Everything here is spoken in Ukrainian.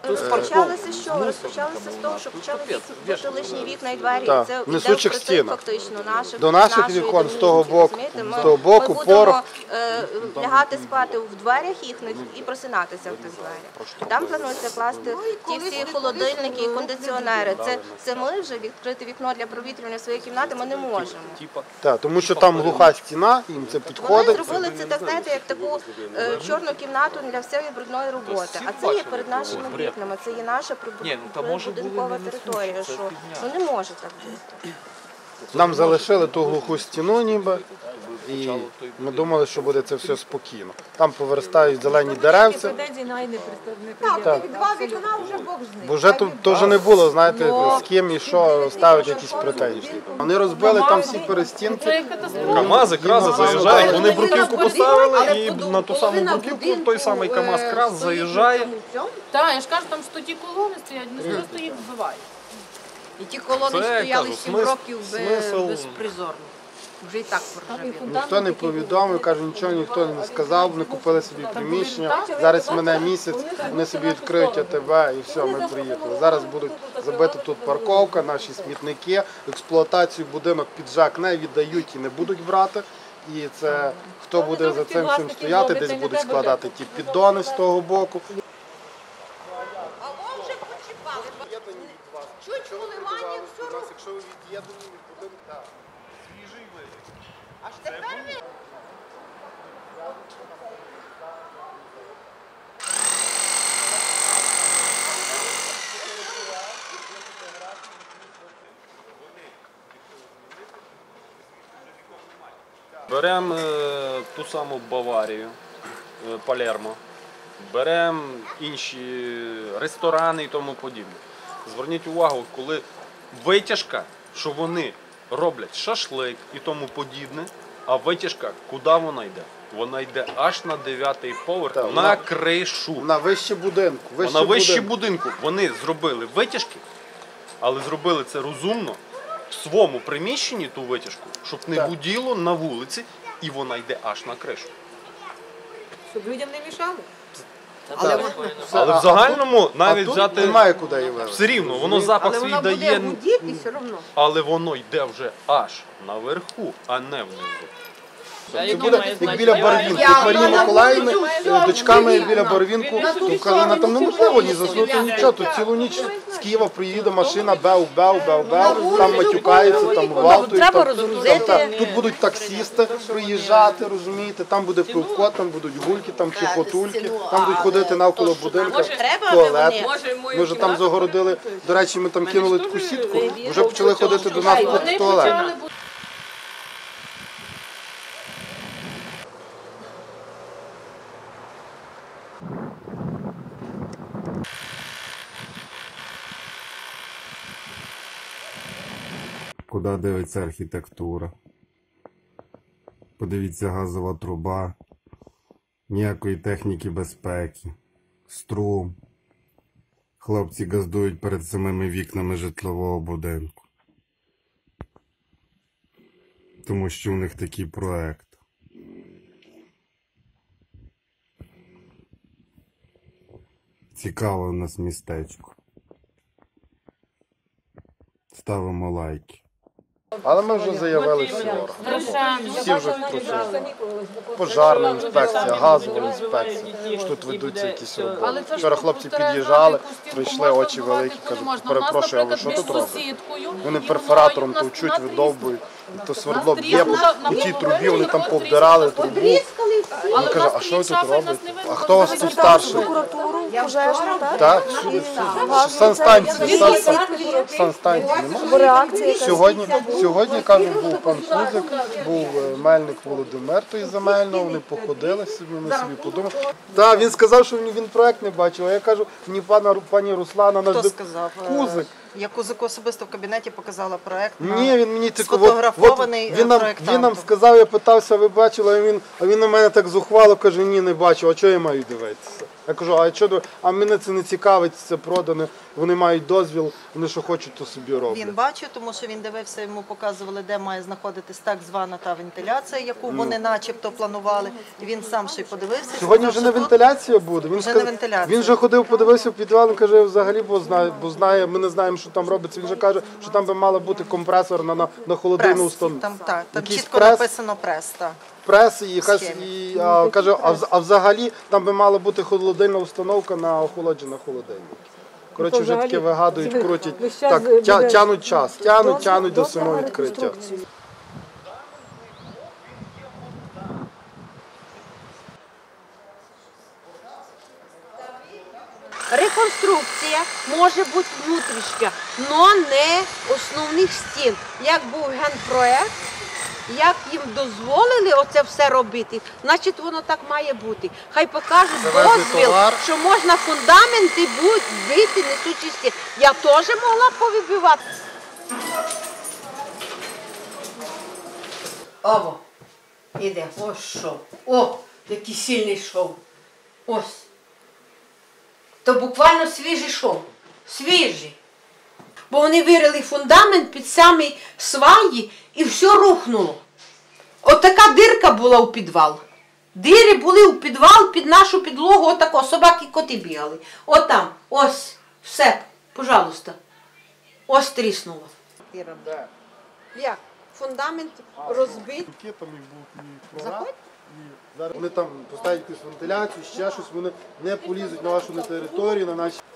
Розпочалося з чого? Розпочалося з того, що почали бути лишні вікна і двері. Так, Це йде несучих впротив стінах. фактично До наших вікон, з того боку, порох. Ми будемо лягати спати в дверях їхніх і просинатися в тих дверях. Там планується класти ті всі холодильники і кондиціонери. Це ми вже відкрити вікно для провітрювання своєї кімнати ми не можемо. Так, тому що там глуха стіна, їм це Вони підходить. зробили це, так знаєте, як таку чорну кімнату для всієї брудної роботи. А це є перед нашими вікнами, це є наша прибудинкова територія, що не може так бути. Нам залишили ту глуху стіну ніби, і ми думали, що буде це все спокійно. Там повиростають зелені деревця. Так, два вікна вже Бог з ним. Бо вже тут теж не було, знаєте, з ким і що ставити якісь претензії. Вони розбили там всі перестінки. КАМАЗи, крази заїжджають, вони бруківку поставили і на ту саму бруківку той самий КАМАЗ-краз заїжджає. Так, я ж кажу, там що ті колони стоять, ми просто їх вбивають. І ті колони Це, стояли кажу, 7 років смисл- безпризорно. Вже і так поржавіло. Ніхто не повідомив, каже, нічого ніхто не сказав, вони купили собі приміщення. Зараз мене місяць, вони собі відкриють АТВ і все, ми приїхали. Зараз будуть забити тут парковка, наші смітники, експлуатацію будинок під ЖЕК не віддають і не будуть брати. І це хто буде за цим всім стояти, десь будуть складати ті піддони з того боку. А вон вже почіпали. Чуть коливання все робить. Якщо ви від'єднані від будинку, так. Свіжий вигляд. Аж тепер ви... Беремо ту саму Баварію, Палермо, беремо інші ресторани і тому подібне. Зверніть увагу, коли витяжка, що вони роблять шашлик і тому подібне, а витяжка, куди вона йде? Вона йде аж на 9-й поверх, Так, на кришу. На вище будинку. На вищі будинку. Вони зробили витяжки, але зробили це розумно, в своєму приміщенні ту витяжку, щоб не гуділо на вулиці, і вона йде аж на кришу. Щоб людям не мішало. Але в загальному навіть тут взяти немає куди її вивезти. все рівно, воно запах Але свій вона буде дає, гудіти все одно. але воно йде вже аж наверху, а не внизу. Це буде як біля Барвінку. Як Марії Миколаївни з дочками біля Барвінку. Тут Калина там неможливо ні заснути, нічого. Тут цілу ніч з Києва приїде машина, бев, там матюкається, там гвалтують. Треба розгрузити. Тут будуть таксісти приїжджати, розумієте, там буде пивко, там будуть гульки, там хохотульки, там будуть ходити навколо будинку, туалет. Ми вже там загородили, до речі, ми там кинули таку сітку, вже почали ходити до нас в туалет. Куди дивиться архітектура? Подивіться, газова труба, ніякої техніки безпеки, струм. Хлопці газдують перед самими вікнами житлового будинку. Тому що у них такий проект. Цікаве у нас містечко. Ставимо лайки. Але ми вже заявили всі Всі вже втрусили. Пожарна інспекція, газова інспекція, що тут ведуться якісь роботи. Вчора хлопці під'їжджали, прийшли, очі великі, кажуть, перепрошую, а ви що тут робите? Вони перфоратором товчуть, видовбують, то свердло б'є по цій трубі, вони там повдирали трубу. Він каже, а що ви тут робите? А хто у вас тут старший? Пожежна, так? Так, санстанції немає. Сьогодні, кажуть, був пан Кузик, був мельник Володимир той земельного, вони походили собі, ми собі подумали. Так, він сказав, що він проект не бачив, а я кажу, мені пані Руслана, наш Кузик, Я Козаку особисто в кабінеті показала проект. Ні, він мені тільки сфотографований він проєктантом. нам сказав, я питався, ви бачили, а він на мене так зухвало каже, ні, не бачив, а чого я маю дивитися? Я кажу, а мене це не цікавить, це продане, вони мають дозвіл, вони що хочуть, то собі роблять. Він бачив, тому що він дивився, йому показували, де має знаходитись так звана та вентиляція, яку вони начебто планували. І він сам ще й подивився. і Сьогодні сказав, вже що не тут вентиляція буде. вже не вентиляція. Він вже ходив, подивився в підвал, каже, взагалі, бо знає, ми не знаємо, що там робиться. Він вже каже, що там би мала бути компресор на холодильну прес. установку. Там Якийсь чітко прес. написано прес. Так. Прес і Схемі. каже, а взагалі там би мала бути холодильна установка на охолодження холодильника. Коротше, вже таке вигадують, крутять. Так, тянуть час, тянуть до самого відкриття. Реконструкція може бути внутрішня, але не основних стін. Як був генпроект, як їм дозволили оце все робити, значить воно так має бути. Хай покажуть Завезли дозвіл, товар. що можна фундаменти бити несучі стіни. Я теж могла повибивати. Ово, іде, ось що. О, який сильний шов. Ось. То буквально свіжий шов. Свіжий. Бо вони вирили фундамент під самі сваї і все рухнуло. Отака дирка була у підвал. Дири були у підвал під нашу підлогу, отако, собаки і коти бігали. Отам, ось, все, пожалуйста. Ось тріснуло. Як? Фундамент розбитий. Заходь. Вони там поставлять якусь вентиляцію, ще щось, вони не полізуть на вашу територію, на наші.